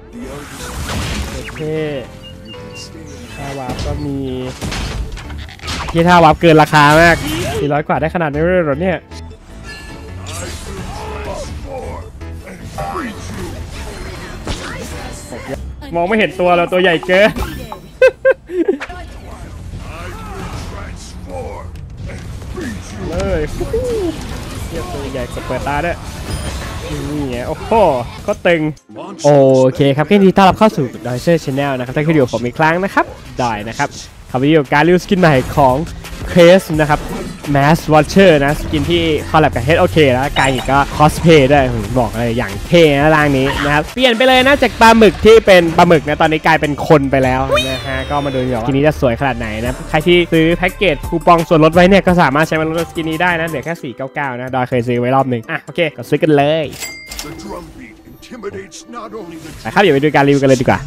โอเคท่าวาร์ปก็มีที่ท่าวาร์ปเกินราคามาก400กว่าได้ขนาดนี้เลยเหรอเนี่ยมองไม่เห็นตัวเราตัวใหญ่เกินเลยเทียบตัวใหญ่กดเปิดตาด้วยนี่ไงโอ้โหก็ตึงโอเคครับยินดีต้อนรับเข้าสู่ดอยเซอร์ชาแนลนะครับถ้าคืออยู่ผมอีกครั้งนะครับดอยนะครับขับวิดีโอการรีวิวสกินใหม่ของเคสนะครับแมสวอชเชอร์นะสกินที่คอลแลบกับ HOK แล้วกายอีกก็คอสเพย์ด้วยบอกเลยอย่างเท่นะร่างนี้นะครับเปลี่ยนไปเลยนะจากปลาหมึกที่เป็นปลาหมึกนะตอนนี้กลายเป็นคนไปแล้วนะฮะก็มาดูกันว่าสกินนี้จะสวยขนาดไหนนะใครที่ซื้อแพ็กเกจคูปองส่วนลดไว้เนี่ยก็สามารถใช้มาลดสกินนี้ได้นะเหลือแค่499นะดอยเคยซื้อไว้รอบหนึ่งโอเคก็ซื้อกันเลยนะครับเดี๋ยวไปดูการรีวิวกันเลยดีกว่า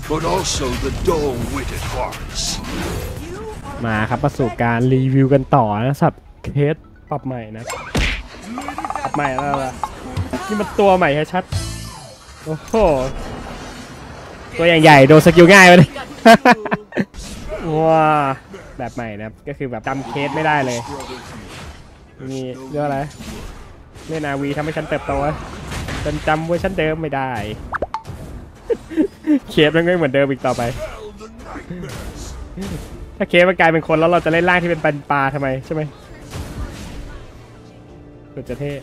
มาครับมาสู่การรีวิวกันต่อนะสับเคสปรับใหม่นะปรับใหม่แล้วล่ะนี่มันตัวใหม่ชัดโอ้โหตัวอย่างใหญ่โดนสกิลง่ายเลยว้าแบบใหม่นะก็คือแบบจำเคสไม่ได้เลยนี่เรื่องอะไรเล่นอาวีทำให้ฉันเติบโตจนจำเวอร์ชันเดิมไม่ได้เคสมันก็เหมือนเดิมอีกต่อไปถ้าเคสมันกลายเป็นคนแล้วเราจะเล่นร่างที่เป็นปลาทำไมใช่ไหมเกิดจะเท่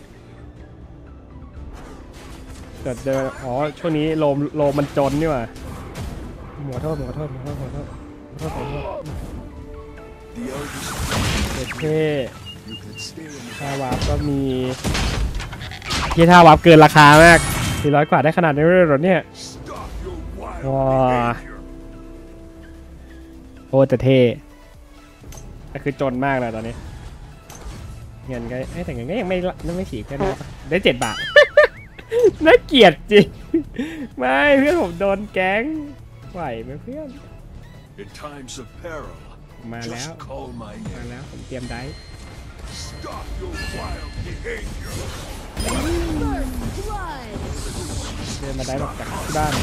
เกิดเดินช่วงนี้โลมมันจนนี่หว่าหมอโทษเกิดเท่ท่าวาร์ปก็มีที่ท่าวาร์ปเกินราคามาก400กว่าได้ขนาดนี้เลยเหรอเนี่ยว้าโอ้แต่เท่ก็คือจนมากเลยตอนนี้เงินก็แต่เงินก็ยังไม่ฉีกกันได้7 บาทน่าเกลียดจริงไม่เพื่อนผมโดนแก๊งไหวไหมเพื่อนมาแล้วผมเตรียมได้เดินมาได้แบบจากที่บ้าน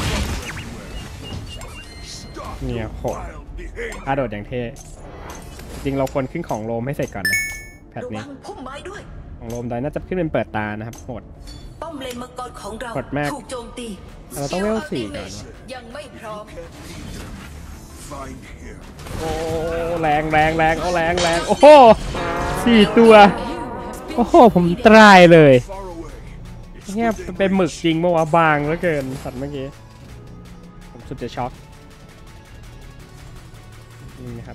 เนี่ยโหถ้าโดดอย่างเท่จริงเราควรขึ้นของโลมให้เสร็จก่อนนะแพทนี้ของโลมได้น่าจะขึ้นเป็นเปิดตานะครับโหดโหดมากเราต้องเวล4ก่อนยังไม่พร้อมโอ้แรงเอาแรงโอ้โห4 ตัวโอ้โหผมตายเลยเนี่ยเป็นหมึกจริงเมื่อวานบางเหลือเกินสัตว์เมื่อกี้ผมสุดจะช็อกนี่นะครับ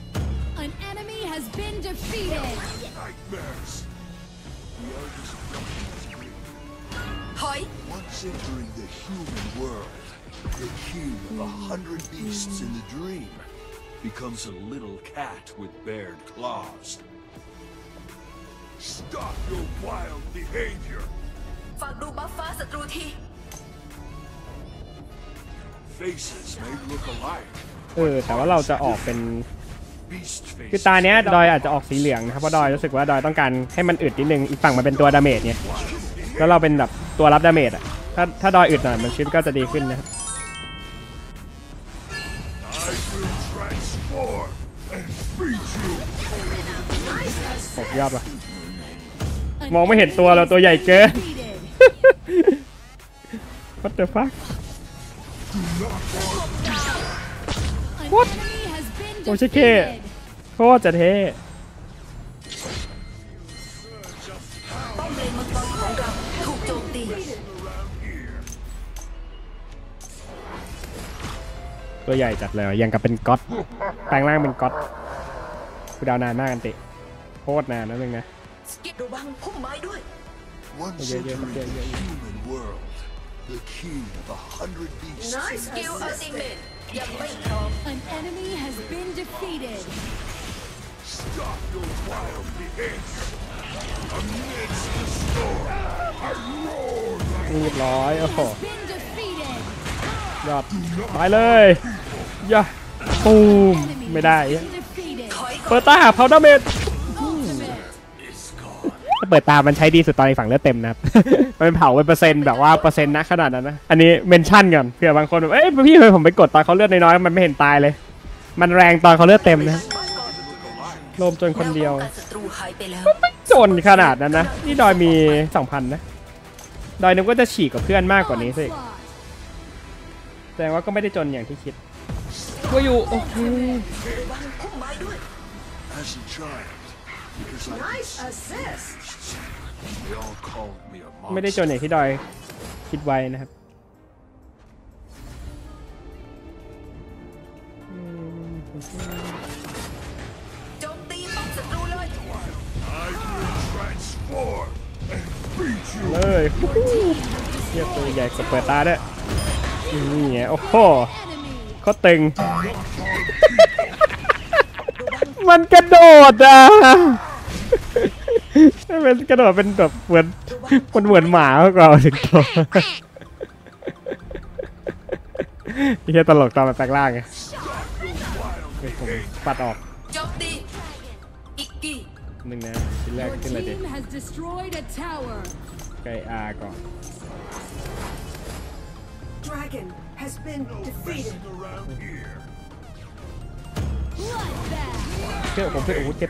Once entering the human world, the king of 100 beasts in the dream becomes a little cat with bared claws. Stop your wild behavior. ฝากดูบัฟฟ้าศัตรูที Faces may look alike. แต่ว่าเราจะออกเป็นคือตาเนี้ยดอยอาจจะออกสีเหลืองนะครับเพราะดอยรู้สึกว่าดอยต้องการให้มันอึดนิดนึงอีกฝั่งมันเป็นตัวดาเมจเนี่ยแล้วเราเป็นแบบตัวรับดาเมจอ่ะถ้าดอยอึดหน่อยมันชีวิตก็จะดีขึ้นนะครับยอดว่ะมองไม่เห็นตัวเราตัวใหญ่เกิน What the fuck What โอชิเกะโคตรจะเท่ตัวใหญ่จัดเลยยังกับเป็นก๊อตแปลงร่างเป็นก๊อตคือดาวนานมากกันติโคตรนานนั่นเองนะระวังพุ่มไม้ด้วยเยอะ The king of 100 beasts. Nice skill ultimate. An enemy has been defeated. Stop your wild behavior. Amidst the storm, I roar. เรียบร้อยโอ้โหยอดไปเลยย่าตูมไม่ได้เปิดตาเผาดาเมจถ้าเปิดตามันใช้ดีสุดตอนในฝั่งเลือดเต็มนะครับมันเผาเป็นเปอร์เซ็นต์แบบว่าเปอร์เซ็นต์นะขนาดนั้นนะอันนี้เมนชั่นก่อนเผื่อบางคนแบบเอ้ยพี่ทำไมผมไปกดตอนเขาเลือดน้อยๆมันไม่เห็นตายเลยมันแรงตอนเขาเลือดเต็มนะโลมจนคนเดียวไม่จนขนาดนั้นนะนี่ดอยมี 2,000 นะดอยนึกว่าจะฉีกกับเพื่อนมากกว่านี้สิแสดงว่าก็ไม่ได้จนอย่างที่คิดก็อยู่โอ้โห As a child, because nice assist. They all called me a monster. ไม่ได้จนอย่างที่ดอยคิดไว้นะครับโจมตีป้อมศัตรูเลย I will transform and beat you. เลยเทียบตัวใหญ่กับเปิดตาด้วยนี่ไงโอ้โหเขาตึงมันกระโดดอ่ะมันกระโดดเป็นแบบเหมือนหมามากกว่าถึงตัวนี่แค่ตลกตอนมันแปลงร่างไงผมปัดออกโจมตีอีกกี่หนึ่งนะทีแรก Your ขึ้นเลยดิ team has destroyed a tower ไกอาก่อน Dragon has been defeated. Around here. Bloodbath เชื่อผมเพื่อโอ้โหเจ็บ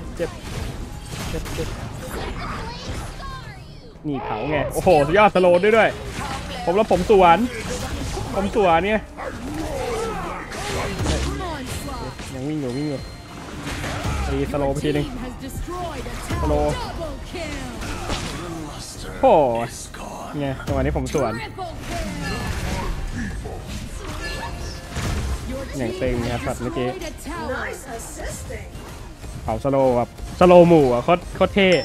นี่เผาไงโอ้โหสุดยอดสโลว์ด้วยผมสวนเนี่ย onslaught ยังวิ่งอยู่ตีสโลว์ไปทีนึง team has destroyed a Hello. tower double kill โอ้ไงจังหวะนี้ผมสวน triple kill Your อย่าง team ตึงนะครับสัตว์เมื่อกี้ destroyed a tower Nice assisting. เผาสโลว์แบบสโลว์หมู่อ่ะโคตรเท่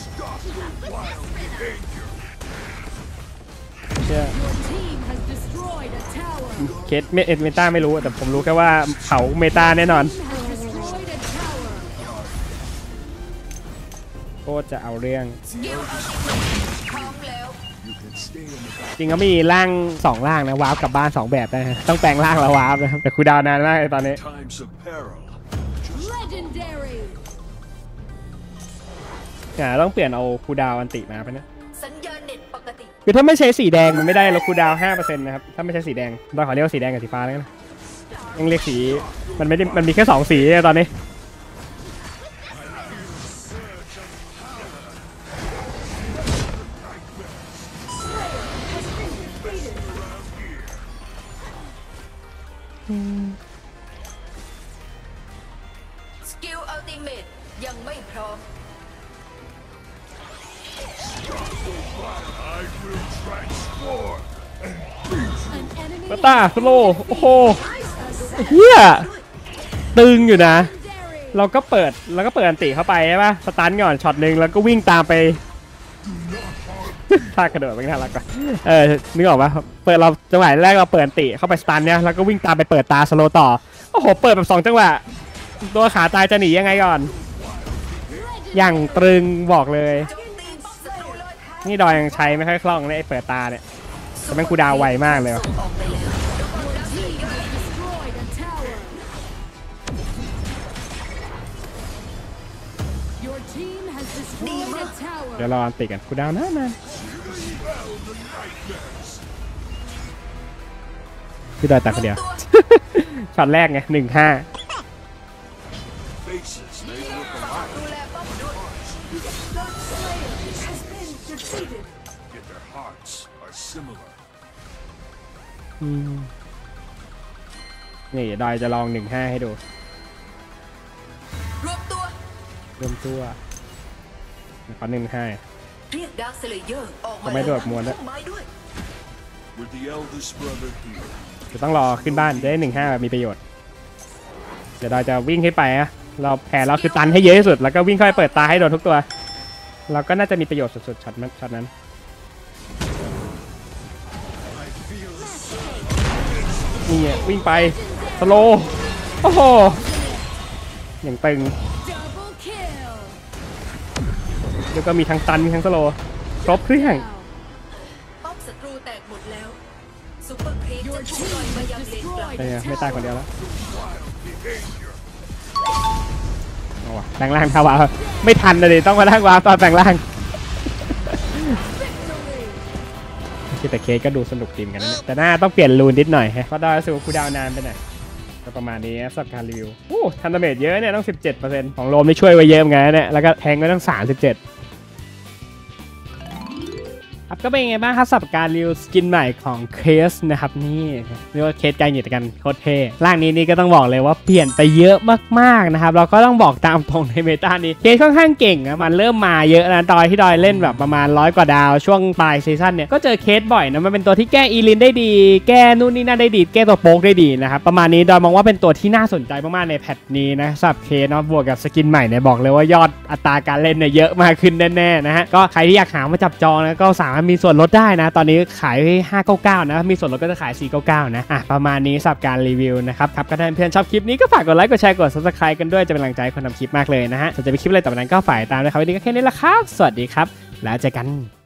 เชื่อ Your team has destroyed a tower เคสเมตาไม่รู้แต่ผมรู้แค่ว่าเผาเมตาแน่นอน has destroyed a tower โคตรจะเอาเรื่องพร้อมแล้ว You can stay in the back. จริงก็มีร่าง2ร่างนะวาร์ปกลับบ้าน2แบบนะฮะต้องแปลงร่างแล้ววาร์ปนะครับแต่คูลดาวน์นานมากเลยตอนนี้ Times of peril. legendary ต้องเปลี่ยนเอาคูลดาวน์อันติมาไปนะสัญญาณเน็ตปกติคือถ้าไม่ใช้สีแดงมันไม่ได้ลดคูลดาวน์ 5% นะครับถ้าไม่ใช้สีแดงเราขอเรียกว่าสีแดงกับสีฟ้าแล้วกันนะยังเรียกสีมันไม่ได้มันมีแค่2สีตอนนี้สกิลอัลติเมตยังไม่พร้อม I will transform. An enemy เบต้าสโลว์โอ้โหเฮียตึงอยู่นะ legendary เราก็เปิดอันติเข้าไปใช่ป่ะสตันก่อนช็อตหนึ่งแล้วก็วิ่งตามไป ท่ากระโดดไม่น่ารักกว่านึกออกป่ะเปิดเราจังหวะแรกเราเปิดอันติเข้าไปสตันเนี่ยแล้วก็วิ่งตามไปเปิดตาสโลว์ต่อโอ้โหเปิดแบบ2จังหวะตัวขาตายจะหนียังไงก่อนอย่างตรึงบอกเลยโจมตีป้อมศัตรูเลยนี่ดอยยังใช้ไม่ค่อยคล่องเลยไอ้เปิดตาเนี่ยแต่แม่งคูลดาวน์ไวมากเลยว่ะออกไปแล้ว destroyed a tower Your team has destroyed a tower เดี๋ยวรออันติกันคูลดาวน์นานพี่ดอยตัดคนเดียว ช็อตแรกไง1-5 Faces may look alike, ดูแลป้อมด้วย Has been defeated. yet their hearts are similar. นี่ดอยจะลอง1-5ให้ดูรวมตัวรวมตัวขอ1-5 เรียกดาร์คสเลเยอร์ออกมาทำไมโดดมวนด้วยไม้ด้วย With the eldest brother here, จะต้องรอขึ้นบ้านจะได้1-5แบบมีประโยชน์เดี๋ยวดอยจะวิ่งขึ้นไปนะเราแผนเราคือตันให้เยอะที่สุดแล้วก็วิ่งเข้าไปเปิดตาให้โดนทุกตัวเราก็น่าจะมีประโยชน์สุดๆช็อตนั้นนี่วิ่งไปสโลว์โอ้โหอย่างตึง double kill แล้วก็มีทั้งตันมีทั้งสโลว์ครบเครื่องป้อมศัตรูแตกหมดแล้วซุปเปอร์ครีปจะถูกปล่อยมายังเลนกลางไอ้เนี่ยไม่ตายคนเดียวแล้วเอาวะแปลงร่างทาวาไม่ทันเลยต้องมาล่างวาตอนแปลงร่างแต่เคสก็ดูสนุกดีเหมือนกันนะแต่หน้าต้องเปลี่ยนรูนนิดหน่อยฮะเพราะดอยรู้สึกว่าคูลดาวน์นานไปหน่อยก็ประมาณนี้สำหรับการรีวิวทันดาเมจเยอะเนี่ยต้อง 17% ของโรมนี่ช่วยไว้เยอะเหมือนกันเนี่ยแล้วก็แทงก็ต้อง 37ครับก็เป็นยังไงบ้างครับสำหรับการรีวิวสกินใหม่ของเคสนะครับนี่เรียกว่าเคสการหยิบกันโคตรเท่ร่างนี้นี่ก็ต้องบอกเลยว่าเปลี่ยนไปเยอะมากๆนะครับเราก็ต้องบอกตามตรงในเมตานี้เคสค่อนข้างเก่งนะมันเริ่มมาเยอะนะดอยที่ดอยเล่นแบบประมาณ100 กว่าดาวช่วงปลายซีซั่นเนี่ยก็เจอเคสบ่อยนะมันเป็นตัวที่แก้อีลินได้ดีแก้นู่นนี่นั่นได้ดีแก้ตัวโป๊กได้ดีนะครับประมาณนี้ดอยมองว่าเป็นตัวที่น่าสนใจมากๆในแพทนี้นะสำหรับเคสเนาะบวกกับสกินใหม่เนี่ยบอกเลยว่ายอดอัตราการเล่นเนี่ยเยอะมากขึ้นแน่ๆนะฮะก็ใครที่อยากหามาจับจองนะก็สามารถมีส่วนลดได้นะตอนนี้ขาย599นะมีส่วนลดก็จะขาย499นะประมาณนี้สำหรับการรีวิวนะครับก็ถ้าเพื่อนชอบคลิปนี้ก็ฝากกดไลค์กดแชร์กด Subscribe กันด้วยจะเป็นกำลังใจให้คนทำคลิปมากเลยนะฮะส่วนจะไปคลิปอะไรต่อไปนั้นก็ฝ่ายตามนะครับวันนี้ก็แค่นี้ละครับสวัสดีครับแล้วเจอกัน